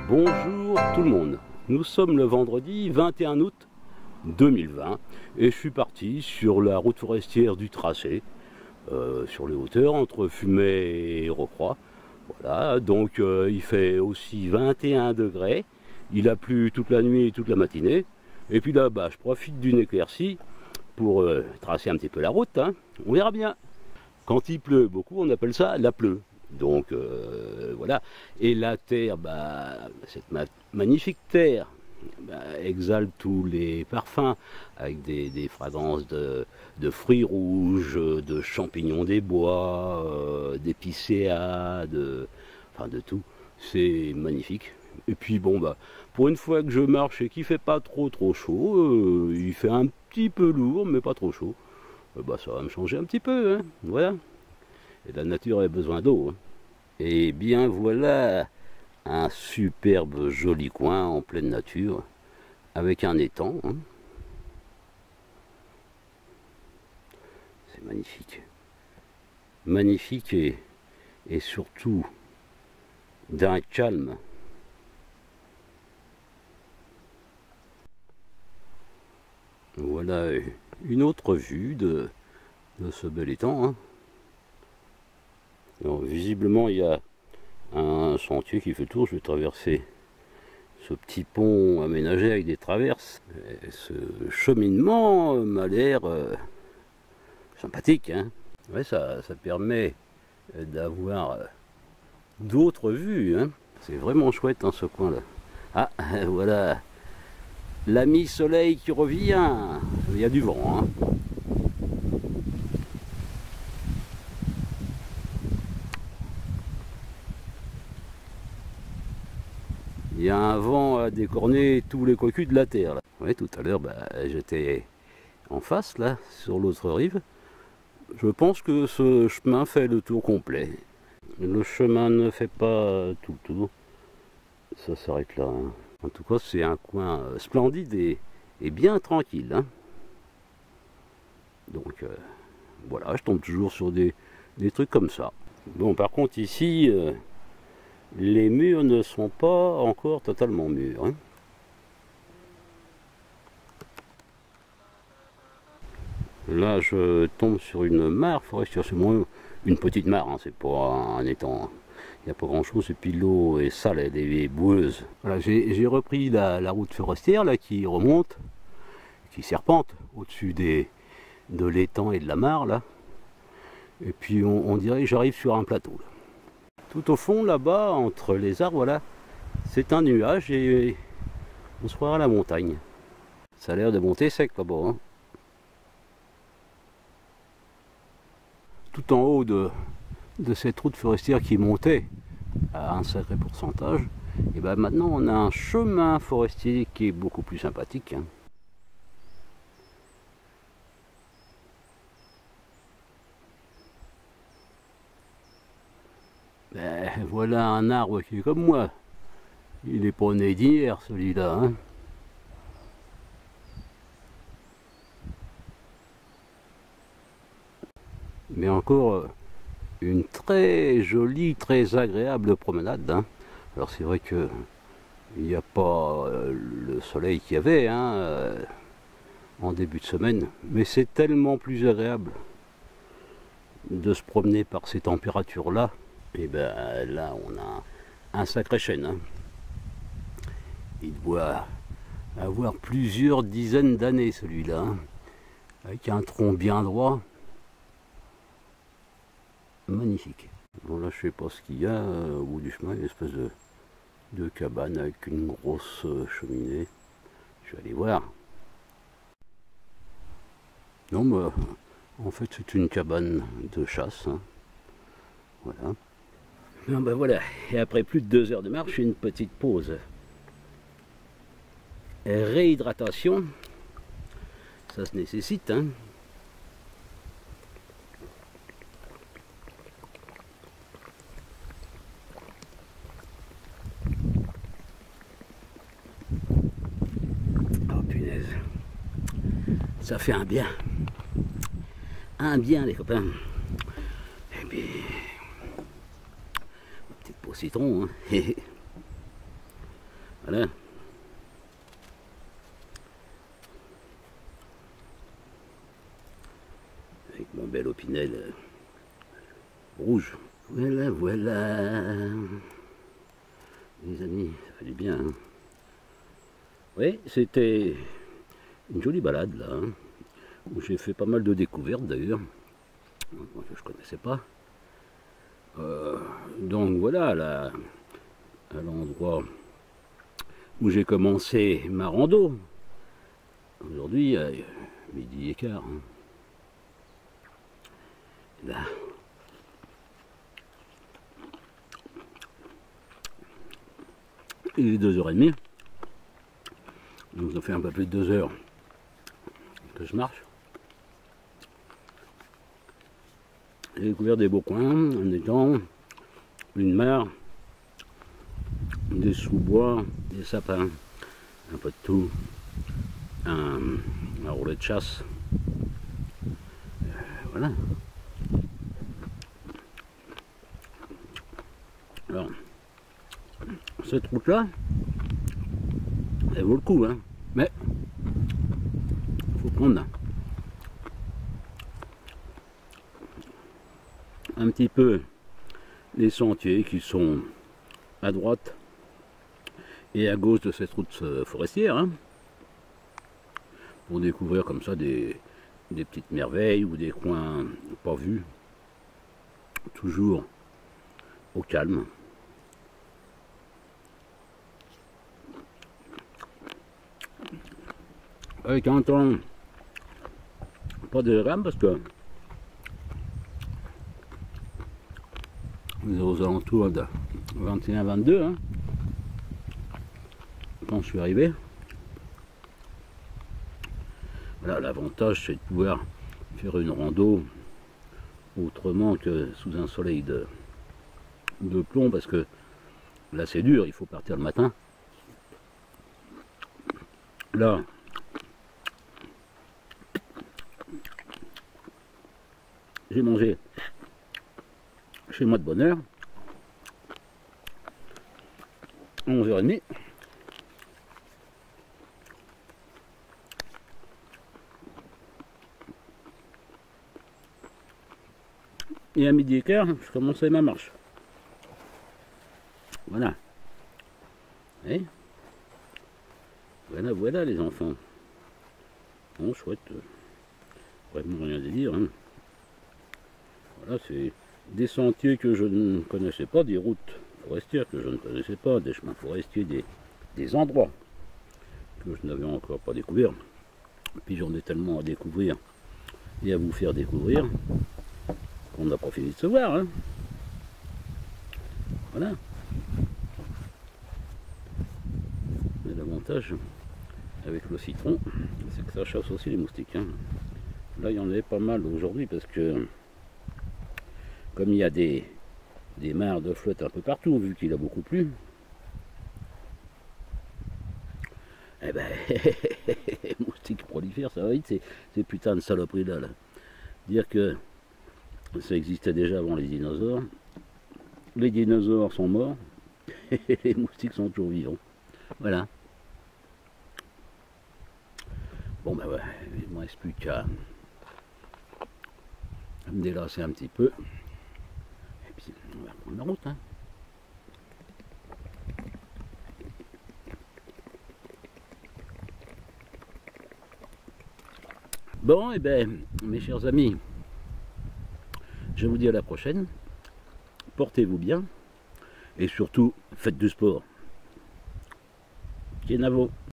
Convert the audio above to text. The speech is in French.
Bonjour tout le monde, nous sommes le vendredi 21 août 2020 et je suis parti sur la route forestière du tracé, sur les hauteurs entre Fumay et Rocroi. Voilà, donc il fait aussi 21 degrés, il a plu toute la nuit et toute la matinée, et puis là je profite d'une éclaircie pour tracer un petit peu la route, hein. On verra bien. Quand il pleut beaucoup, on appelle ça la pleu. Donc voilà, et la terre, cette magnifique terre exhale tous les parfums avec des fragrances de fruits rouges, de champignons des bois, d'épicéas, de tout. C'est magnifique. Et puis bon, pour une fois que je marche et qu'il fait pas trop chaud, il fait un petit peu lourd mais pas trop chaud, ça va me changer un petit peu, hein. Voilà. Et la nature a besoin d'eau, hein. Et bien voilà un superbe joli coin en pleine nature avec un étang, hein. C'est magnifique. Magnifique et surtout d'un calme. Voilà une autre vue de ce bel étang, hein. Alors, visiblement, il y a un sentier qui fait le tour. Je vais traverser ce petit pont aménagé avec des traverses. Et ce cheminement m'a l'air sympathique, hein. Ouais, ça permet d'avoir d'autres vues, hein. C'est vraiment chouette, hein, ce coin-là. Ah, voilà l'ami soleil qui revient. Il y a du vent, hein. Il y a un vent à décorner tous les cocus de la terre, là. Oui, tout à l'heure, j'étais en face, là, sur l'autre rive. Je pense que ce chemin fait le tour complet. Le chemin ne fait pas tout le tour. Ça s'arrête là, hein. En tout cas, c'est un coin splendide et bien tranquille, hein. Donc, voilà, je tombe toujours sur des trucs comme ça. Bon, par contre, ici... les murs ne sont pas encore totalement mûrs, hein. Là, je tombe sur une mare forestière. C'est moins une petite mare, hein. C'est pas un étang, hein. Il n'y a pas grand chose. Et puis l'eau est sale, elle est boueuse. Voilà, j'ai repris la route forestière là, qui remonte, qui serpente au-dessus de l'étang et de la mare là. Et puis on dirait que j'arrive sur un plateau là. Tout au fond, là-bas, entre les arbres, voilà, c'est un nuage et on se croirait à la montagne. Ça a l'air de monter sec là-bas, hein. Tout en haut de cette route forestière qui montait à un sacré pourcentage, et maintenant on a un chemin forestier qui est beaucoup plus sympathique, hein. Voilà un arbre qui est comme moi. Il n'est pas né d'hier, celui-là, hein. Mais encore une très jolie, très agréable promenade, hein. Alors c'est vrai que il n'y a pas le soleil qu'il y avait, hein, en début de semaine, mais c'est tellement plus agréable de se promener par ces températures-là. Et là on a un sacré chêne, hein. Il doit avoir plusieurs dizaines d'années celui-là, hein, avec un tronc bien droit. Magnifique. Bon là je sais pas ce qu'il y a au bout du chemin, une espèce de cabane avec une grosse cheminée. Je vais aller voir. Non, en fait c'est une cabane de chasse, hein. Voilà. Non, voilà, et après plus de 2 heures de marche, une petite pause. Réhydratation, ça se nécessite, hein. Oh punaise, ça fait un bien les copains. Et puis, petite peau citron, hein. Voilà. Avec mon bel opinel rouge. Voilà, voilà. Les amis, ça fait du bien. Hein. Oui, c'était une jolie balade là. Hein, où j'ai fait pas mal de découvertes d'ailleurs. Que je connaissais pas. Donc voilà, là, à l'endroit où j'ai commencé ma rando. Aujourd'hui, midi et quart. Hein. Là. Il est 2h30. Donc ça fait un peu plus de 2 heures que je marche. J'ai découvert des beaux coins, un étang, une mare, des sous-bois, des sapins, un peu de tout, un roulet de chasse. Voilà. Alors, cette route-là, elle vaut le coup, hein, mais il faut prendre un petit peu les sentiers qui sont à droite et à gauche de cette route forestière, hein, pour découvrir comme ça des petites merveilles ou des coins pas vus, toujours au calme. Avec un temps pas désagréable parce que on est aux alentours de 21-22 hein, quand je suis arrivé. Voilà, l'avantage c'est de pouvoir faire une rando autrement que sous un soleil de plomb, parce que là c'est dur, il faut partir le matin. Là, j'ai mangé chez moi de bonne heure, 11h30. Et à midi et quart, je commençais ma marche. Voilà. Et voilà, voilà les enfants. Bon, chouette. Vraiment rien à dire. Hein. Voilà, c'est des sentiers que je ne connaissais pas, des routes forestières que je ne connaissais pas, des chemins forestiers, des endroits que je n'avais encore pas découvert. Puis j'en ai tellement à découvrir et à vous faire découvrir qu'on n'a pas fini de se voir. Hein. Voilà. Mais l'avantage avec le citron, c'est que ça chasse aussi les moustiques. Hein. Là, il y en avait pas mal aujourd'hui parce que comme il y a des mares de flotte un peu partout, vu qu'il a beaucoup plu, eh ben, les moustiques prolifèrent, ça va vite, ces putains de saloperies là. Dire que ça existait déjà avant les dinosaures sont morts, et les moustiques sont toujours vivants. Voilà. Bon ben ouais, il ne me reste plus qu'à me délasser un petit peu. Et puis on va prendre la route. Hein. Bon, et ben, mes chers amis, je vous dis à la prochaine. Portez-vous bien. Et surtout, faites du sport. Kenavo.